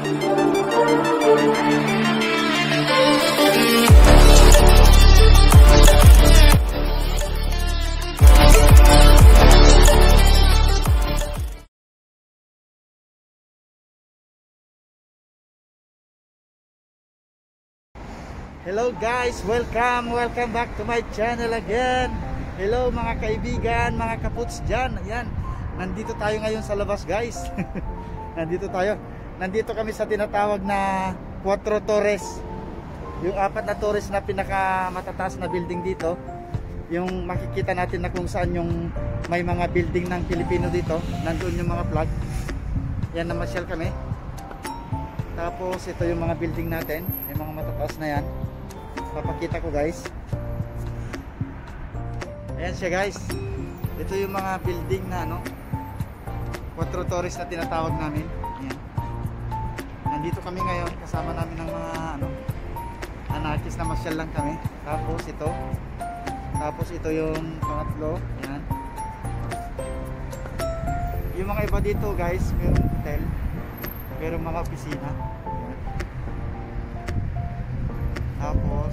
Hello guys, welcome back to my channel again. Hello mga kaibigan, mga kaputs dyan. Ayan, nandito tayo ngayon sa labas guys. Nandito kami sa tinatawag na 4 Torres. Yung 4 na torres na pinaka matataas na building dito. Yung makikita natin na kung saan yung may mga building ng Pilipino dito. Nandun yung mga flag. Yan, namasyal kami. Tapos ito yung mga building natin, yung mga matataas na yan. Papakita ko guys. Ayan siya guys. Ito yung mga building na ano, 4 Torres na tinatawag namin. Ayan. Nandito kami ngayon, kasama namin ng mga ano, anarchist na masyal lang kami. Tapos ito yung pangatlo. Ayan. Yung mga iba dito guys, mayroong hotel, mayroong mga opisina. Tapos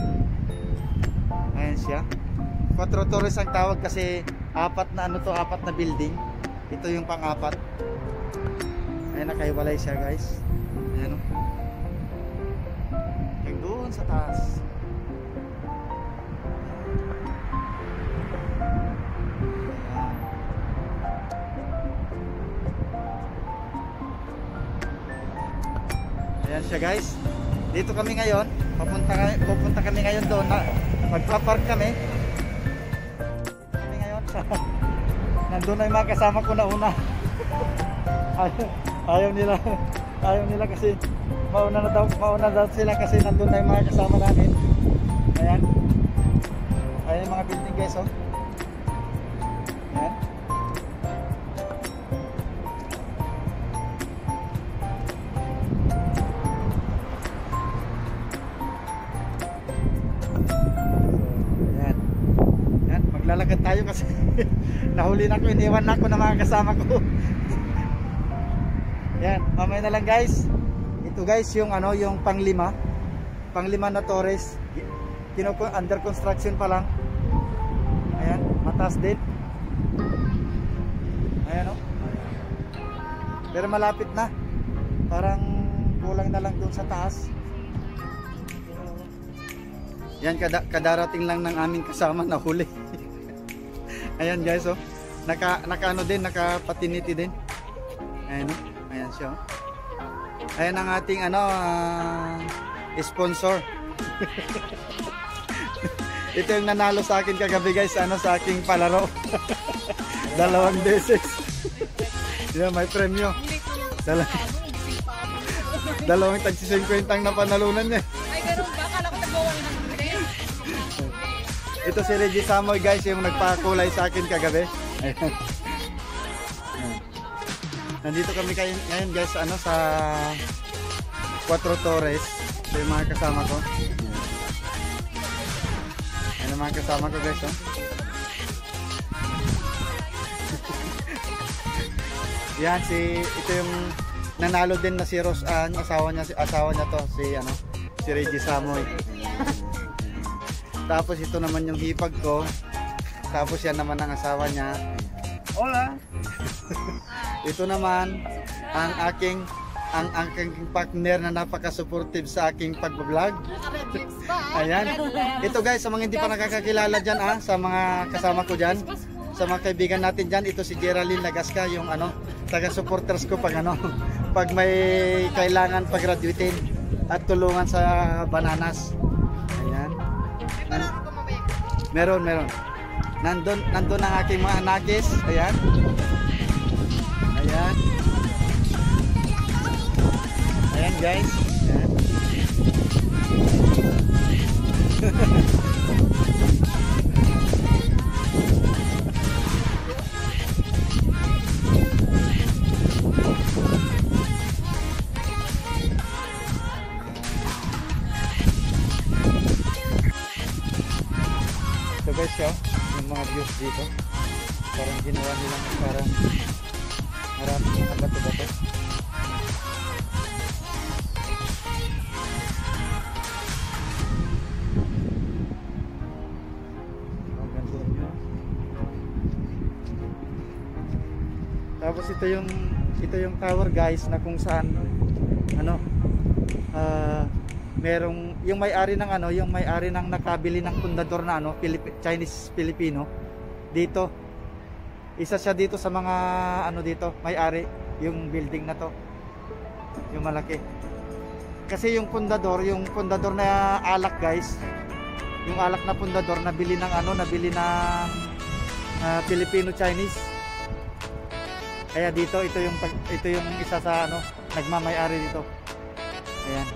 ayan siya, 4 Torres ang tawag kasi 4 na ano to, 4 na building. Ito yung pang-4. Ayan, nakahiwalay siya guys. Ayan o, yung doon sa taas. Ayan siya guys. Dito kami ngayon, pupunta kami ngayon doon na magpa-park kami. Kami ngayon sa nandun na yung mga kasama ko na una. ayaw nila kasi mauna daw sila kasi nandun na yung mga kasama namin. Ayan. Ayan yung mga building guys oh. Ayan. Lalakad tayo kasi nahuli na ko, iniwan na ako ng mga kasama ko. Yan, mamaya na lang guys. Ito guys yung ano, yung pang-5 na Torres. Under construction pa lang. Ayan, mataas din. Ayan oh. Pero malapit na. Parang kulang na lang doon sa taas. Yan, kadarating lang ng aming kasama na huli. Ayan guys oh. Naka-ano din, nakapatiniti din. Ayan oh. Ayan siya oh. Ayan ang ating ano sponsor. Ito yung nanalo sa akin kagabi guys, ano, sa aking palaro. 2 beses. Yan, may premyo. Dalawang tag-50 ang napanalunan niya. Ay ganun ba? Akala ko nag-100. Ito si Reggie Samoy guys, yung nagpakulay sa akin kagabi. Ayan. Nandito kami ngayon guys, ano, sa 4 Torres. Ito yung mga kasama ko. Ayan ang mga kasama ko guys oh. Yan, ito yung nanalo din na si Rose Ann, asawa niya to, si Reggie Samoy. Tapos ito naman yung hipag ko. Tapos yan naman ang asawa niya. Hola. Ito naman ang aking partner na napaka-supportive sa aking pag-vlog. Ayan. Ito guys, sa mga hindi pa nakakakilala dyan sa mga kasama ko dyan, sa mga kaibigan natin dyan, ito si Geraldine Lagasca, yung ano, taga-supporters ko pag ano, pag may kailangan pag-graduatein at tulungan sa bananas. Ayan. Meron. Nandun ang aking mga anakis. Ayan. Ayan guys. Ayan. Ito guys yung mga views dito. Parang ginawa nilang parang maraming mga bato-bato. ito yung tower guys na kung saan ano merong yung may-ari ng yung may-ari ng nakabili ng pundador na Chinese Filipino dito. Isa siya dito sa mga dito, may-ari yung building na to. Yung malaki. Kasi yung pundador na alak guys, yung alak na pundador nabili ng Filipino Chinese. Kaya dito ito yung isa sa nagmamay-ari dito. Ayan.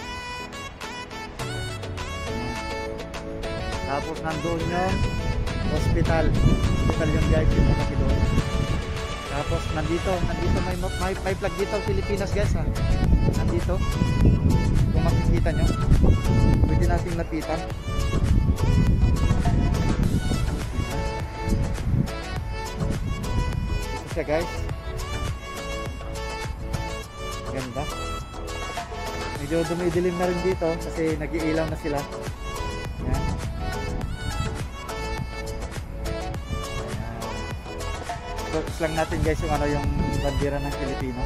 Tapos nandoon yung hospital yung guys, yung malaki doon. Tapos nandito may flag dito Pilipinas guys ha. Nandito. Kung makikita nyo, pwede nating lapitan. Ito siya guys. Ganda. Medyo dumidilim na rin dito kasi nag-iilaw na sila. Ayan. Focus lang natin guys yung bandera ng Pilipino.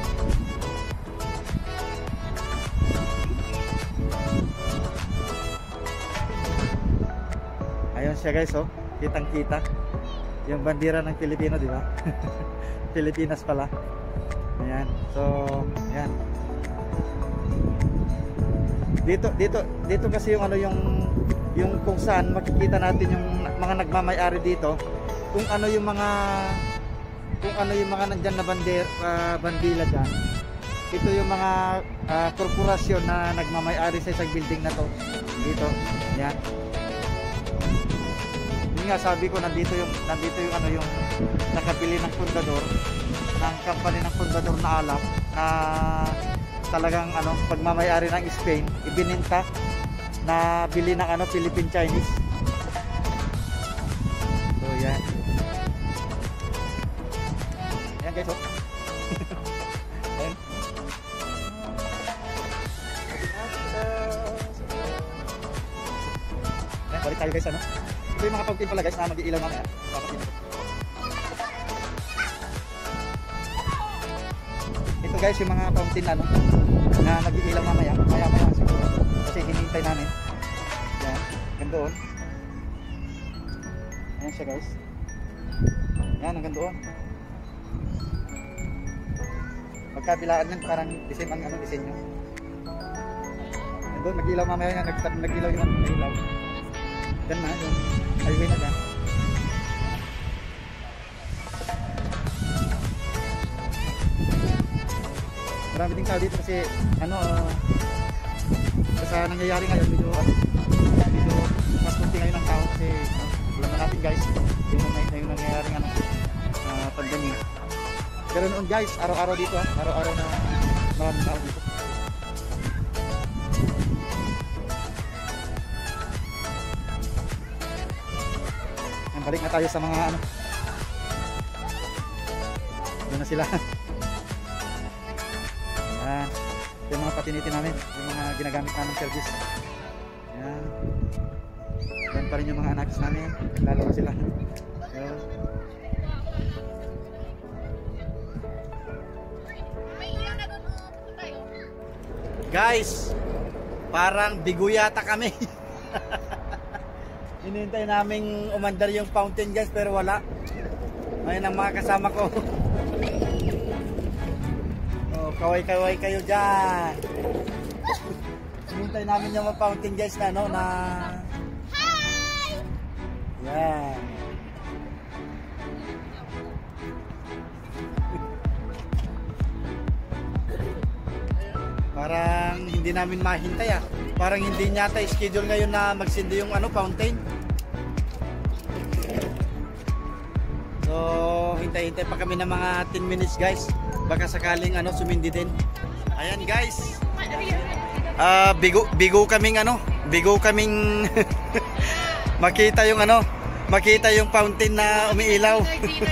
Ayun siya guys, kitang-kita yung bandera ng Pilipino, di ba? Pilipinas pala. Ayan. So, ayan. Dito kasi yung kung saan makikita natin yung mga nagmamay-ari dito, kung ano yung mga nandiyan na bandila dyan. Ito yung mga korporasyon na nagmamay-ari sa isang building na to dito. Ayan. Yun nga sabi ko, nandito yung nakabili ng pundador ng company ng pundador na alak na talagang pagmamay-ari ng Spain, ibininta na bili ng Philippine Chinese. So yan. Ayan guys, Ayan. Ayan, balik tayo guys, Ito yung mga fountain pala guys na mag-iilaw mamaya. Ito guys yung mga fountain na nag-iilaw mamaya. Maya siguro. Kasi hinihintay namin. Yan, hanggang doon. Ayan siya guys. Yan, hanggang doon. Magkabilaan yan, parang design ang disenyo. Doon mag-ilaw mamaya nga, nag-ilaw yung nag-ilaw. Yan na, yung highway na dyan. Marami ding tao dito kasi sa nangyayari ngayon medyo mas kunti ngayon ang tao kasi alam na natin guys yung nangyayari pandemya. Pero noon guys, araw-araw dito araw-araw na maraming tao dito. Balik na tayo sa mga doon na sila. Ayan. Ito yung mga patinitin namin, yung mga ginagamit namin service. Ayan. Ayan pa rin yung mga anakis namin, lalo na sila. Ayan. Guys, parang bigo yata kami. Hinihintay naming umandar yung fountain guys, pero wala. Ngayon ang mga kasama ko. Kaway-kaway kayo dyan. Hinihintay namin yung fountain guys na Hi! Yan. Parang hindi namin mahintay Parang hindi nyata schedule ngayon na magsindi yung fountain. So, hintay-hintay pa kami ng mga 10 minutes guys. Baka sakaling sumindi din. Ayan guys. Bigo kaming makita yung fountain na umiilaw.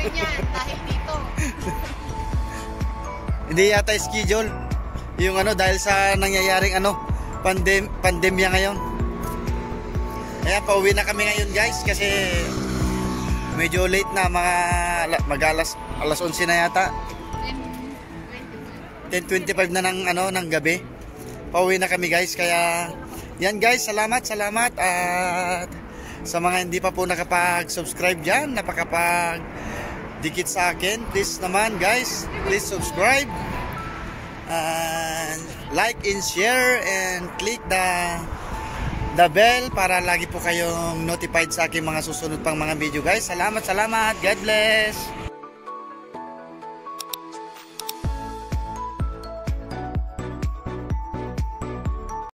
Hindi yata schedule yung dahil sa nangyayaring pandemya ngayon. Ayan, pauwi na kami ngayon guys kasi medyo late na, alas 11 na yata. 10 10:25 na ng ano ng gabi. Pauwi na kami guys, kaya yan guys, salamat at sa mga hindi pa po nakapag-subscribe diyan, napakapag-dikit sa akin, please naman guys, please subscribe and like and share and click the bell para lagi po kayong notified sa aking mga susunod pang mga video guys. Salamat, God bless.